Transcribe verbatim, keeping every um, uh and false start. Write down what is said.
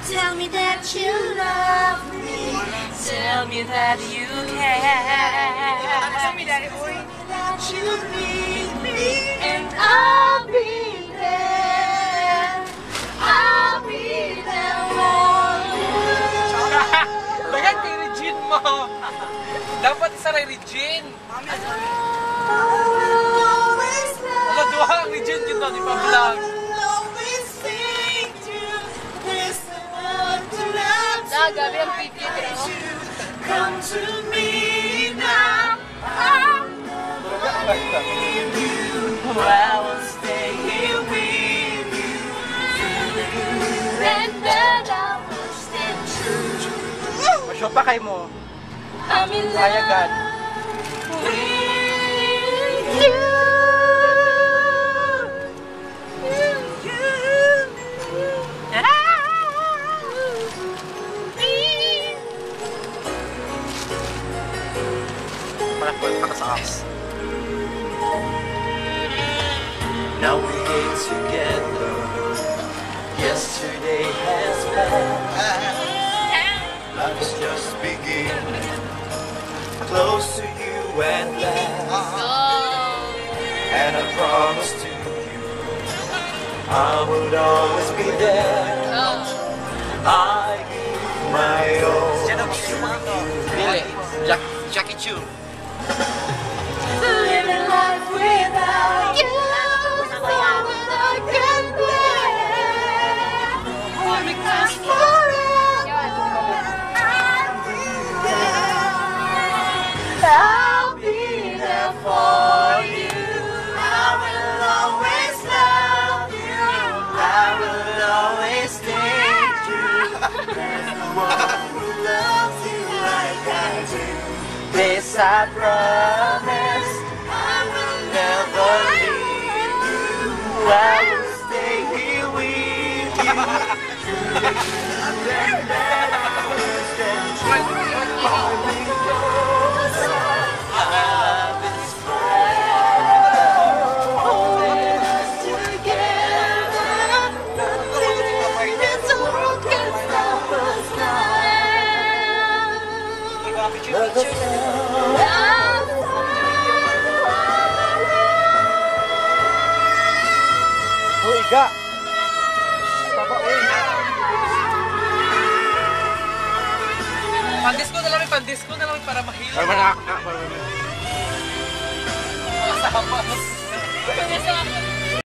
Tell me that you love me. Tell me that you care. Tell me that you need me, and I'll be there. I'll be there for you. Dagan kay Regine mo. Dapat isa rin Regine. Wala duha ang Regine yun daw, di pa vlog. Ah, gabi ang video mo. Come to me now. I will stay here with you. And then I will stand true. Masyo pa kay mo. I'm in Kaya God. love with you. Now we're here together. Yesterday has passed. Life is just beginning. Close to you at last. And I promise to you, I would always be there. I give my all to you. Jack, Jackie Chu. Living life without you, so that I can bear. Because forever I'll be there. I'll be there for you. I will always love you. I will always stay true. There's no one who loves you like I do. This I promise, I will never leave you. I will stay here with you. Then I will stand true. Holding close, love is forever. Holding us together. Nothing in this world can stop us now. Uy, ga. Taba, uy. Pandisco na lang, pandisco na lang para mahilo. Para manak na. Para manak. Sa hapas.